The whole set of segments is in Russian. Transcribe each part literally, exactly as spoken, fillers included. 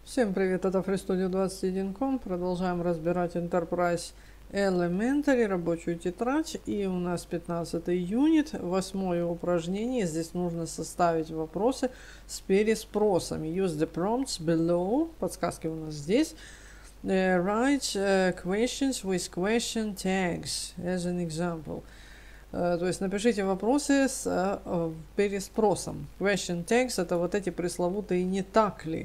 Всем привет, это FreeStudio двадцать один точка ком. Продолжаем разбирать Enterprise Elementary, рабочую тетрадь. И у нас пятнадцатый юнит, восьмое упражнение. Здесь нужно составить вопросы с переспросами. Use the prompts below. Подсказки у нас здесь. Uh, write uh, questions with question tags as an example. Uh, то есть напишите вопросы с uh, переспросом. Question tags — это вот эти пресловутые «не так ли?».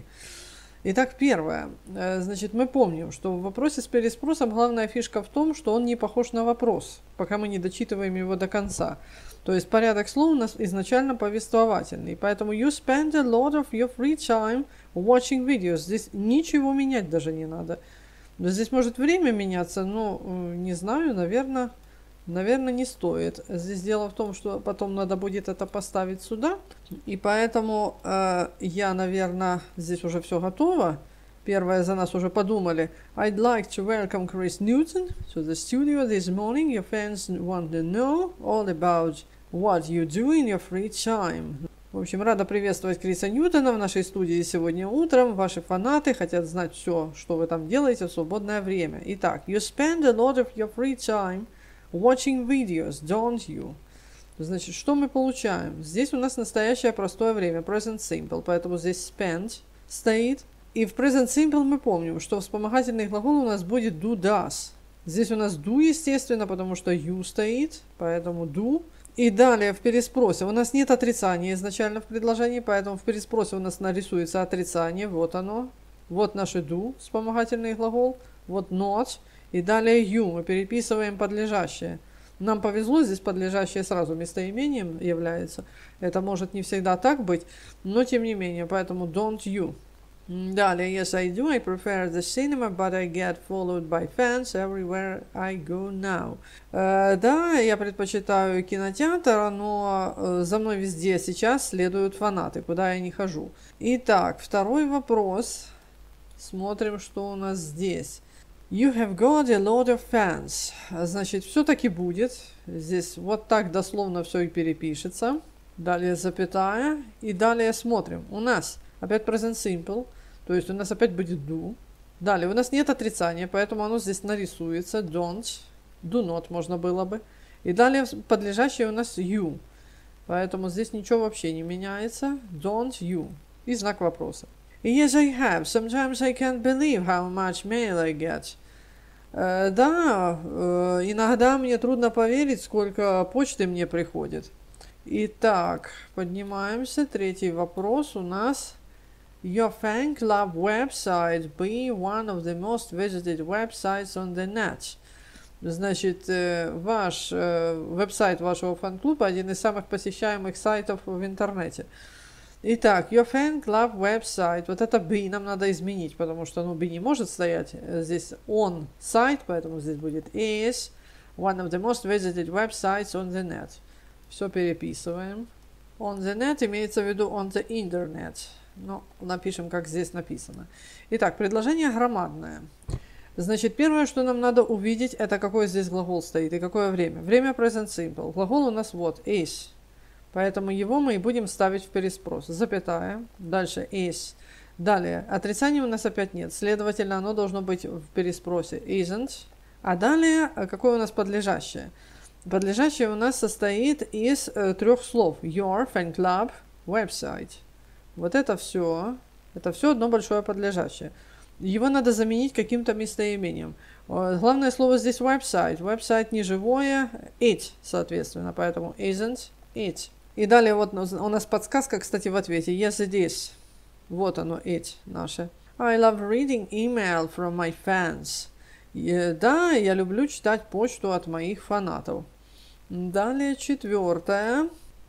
Итак, первое. Значит, мы помним, что в вопросе с переспросом главная фишка в том, что он не похож на вопрос, пока мы не дочитываем его до конца. То есть порядок слов у нас изначально повествовательный. Поэтому you spend a lot of your free time watching videos. Здесь ничего менять даже не надо. Здесь может время меняться, но не знаю, наверное... Наверное, не стоит. Здесь дело в том, что потом надо будет это поставить сюда. И поэтому э, я, наверное, здесь уже все готово. Первое за нас уже подумали. I'd like to welcome Chris Newton to the studio this morning. Your fans want to know all about what you do in your free time. В общем, рада приветствовать Криса Ньютона в нашей студии сегодня утром. Ваши фанаты хотят знать все, что вы там делаете в свободное время. Итак, you spend a lot of your free time watching videos, don't you? Значит, что мы получаем? Здесь у нас настоящее простое время, present simple, поэтому здесь spend стоит. И в present simple мы помним, что вспомогательный глагол у нас будет do, does. Здесь у нас do, естественно, потому что you стоит, поэтому do. И далее в переспросе у нас нет отрицания изначально в предложении, поэтому в переспросе у нас нарисуется отрицание, вот оно. Вот наше do, вспомогательный глагол, вот not. И далее you, мы переписываем подлежащее. Нам повезло, здесь подлежащее сразу местоимением является. Это может не всегда так быть, но тем не менее, поэтому don't you. Далее, yes I do, I prefer the cinema, but I get followed by fans everywhere I go now. Uh, да, я предпочитаю кинотеатр, но uh, за мной везде сейчас следуют фанаты, куда я не хожу. Итак, второй вопрос. Смотрим, что у нас здесь. You have got a lot of fans. Значит, все-таки будет. Здесь вот так дословно все и перепишется. Далее запятая. И далее смотрим. У нас опять present simple. То есть у нас опять будет do. Далее у нас нет отрицания, поэтому оно здесь нарисуется. Don't. Do not можно было бы. И далее подлежащее у нас you. Поэтому здесь ничего вообще не меняется. Don't you. И знак вопроса. Yes, I have. Sometimes I can't believe how much mail I get. Uh, да, uh, иногда мне трудно поверить, сколько почты мне приходит. Итак, поднимаемся. Третий вопрос у нас. Your fan club website be one of the most visited websites on the net. Значит, ваш веб-сайт вашего фан-клуба один из самых посещаемых сайтов в интернете. Итак, your fan club website, вот это be нам надо изменить, потому что, ну, be не может стоять здесь on site, поэтому здесь будет is one of the most visited websites on the net. Все переписываем. On the net имеется в виду on the internet. Ну, напишем, как здесь написано. Итак, предложение громадное. Значит, первое, что нам надо увидеть, это какой здесь глагол стоит и какое время. Время present simple. Глагол у нас вот is. Поэтому его мы и будем ставить в переспрос. Запятая. Дальше is. Далее. Отрицания у нас опять нет. Следовательно, оно должно быть в переспросе isn't. А далее, какое у нас подлежащее? Подлежащее у нас состоит из э, трех слов. Your fan club website. Вот это все. Это все одно большое подлежащее. Его надо заменить каким-то местоимением. Главное слово здесь website. Website не живое. It, соответственно. Поэтому isn't it. И далее вот у нас подсказка, кстати, в ответе. Yes, it is. Вот оно, it наше. I love reading email from my fans. И, да, я люблю читать почту от моих фанатов. Далее четвертое.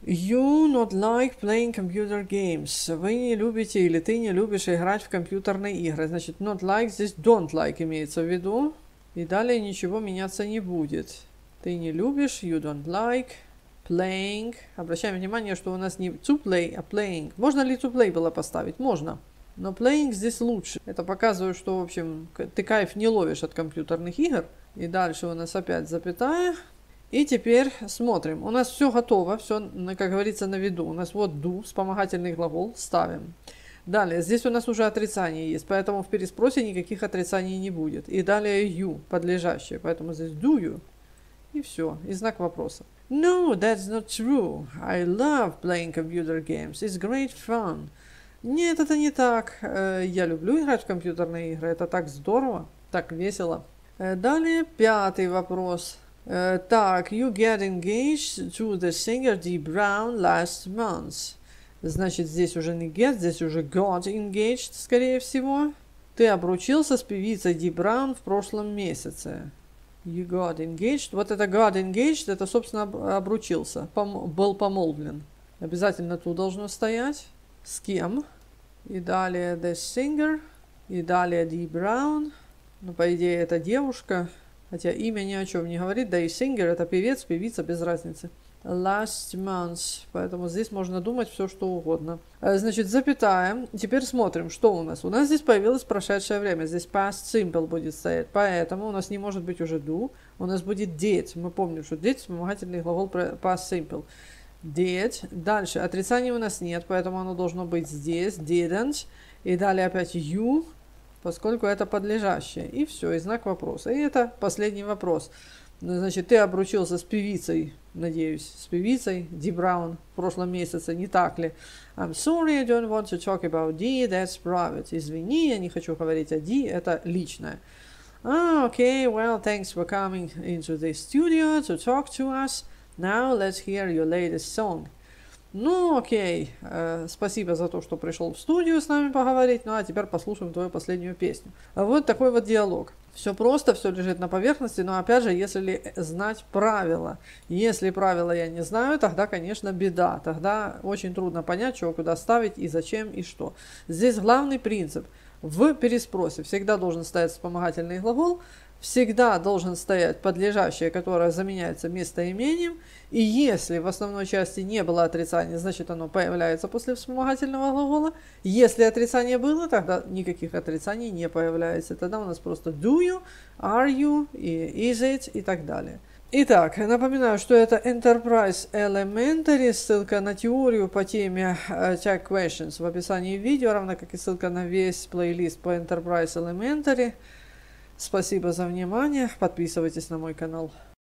You not like playing computer games. Вы не любите или ты не любишь играть в компьютерные игры. Значит, not like здесь don't like имеется в виду. И далее ничего меняться не будет. Ты не любишь, you don't like. Playing. Обращаем внимание, что у нас не to play, а playing. Можно ли to play было поставить? Можно. Но playing здесь лучше. Это показывает, что, в общем, ты кайф не ловишь от компьютерных игр. И дальше у нас опять запятая. И теперь смотрим. У нас все готово. Все, как говорится, на виду. У нас вот do, вспомогательный глагол. Ставим. Далее, здесь у нас уже отрицание есть, поэтому в переспросе никаких отрицаний не будет. И далее you, подлежащее, поэтому здесь do you. И все, и знак вопроса. No, that's not true. I love playing computer games. It's great fun. Нет, это не так. Я люблю играть в компьютерные игры. Это так здорово, так весело. Далее, пятый вопрос. Так, you get engaged to the singer Dee Brown last month. Значит, здесь уже не get, здесь уже got engaged, скорее всего. Ты обручился с певицей Ди Браун в прошлом месяце. You got engaged. Вот это got engaged, это, собственно, обручился, пом был помолвлен. Обязательно тут должно стоять. С кем? И далее the singer. И далее Ди Браун. Ну, по идее, это девушка. Хотя имя ни о чем не говорит. Да и singer это певец, певица, без разницы. Last month. Поэтому здесь можно думать все, что угодно. Значит, запятая. Теперь смотрим, что у нас. У нас здесь появилось прошедшее время. Здесь past simple будет стоять. Поэтому у нас не может быть уже do. У нас будет did. Мы помним, что did вспомогательный глагол past simple. Did. Дальше. Отрицания у нас нет, поэтому оно должно быть здесь. Didn't. И далее опять you, поскольку это подлежащее. И все, и знак вопроса. И это последний вопрос. Значит, ты обручился с певицей, надеюсь, с певицей Ди Браун в прошлом месяце, не так ли? I'm sorry, I don't want to talk about Dee, that's private. Извини, я не хочу говорить о Ди, это личное. Ah, okay, well, thanks for coming into the studio to talk to us. Now let's hear your latest song. Ну, окей, э, спасибо за то, что пришел в студию с нами поговорить. Ну, а теперь послушаем твою последнюю песню. Вот такой вот диалог. Все просто, все лежит на поверхности, но опять же, если знать правила. Если правила я не знаю, тогда, конечно, беда. Тогда очень трудно понять, чего куда ставить и зачем и что. Здесь главный принцип. В переспросе всегда должен стоять вспомогательный глагол, всегда должен стоять подлежащее, которое заменяется местоимением. И если в основной части не было отрицания, значит оно появляется после вспомогательного глагола. Если отрицание было, тогда никаких отрицаний не появляется. Тогда у нас просто do you, are you, и is it и так далее. Итак, напоминаю, что это Enterprise Elementary, ссылка на теорию по теме uh, Tag Questions в описании видео, равно как и ссылка на весь плейлист по Enterprise Elementary. Спасибо за внимание, подписывайтесь на мой канал.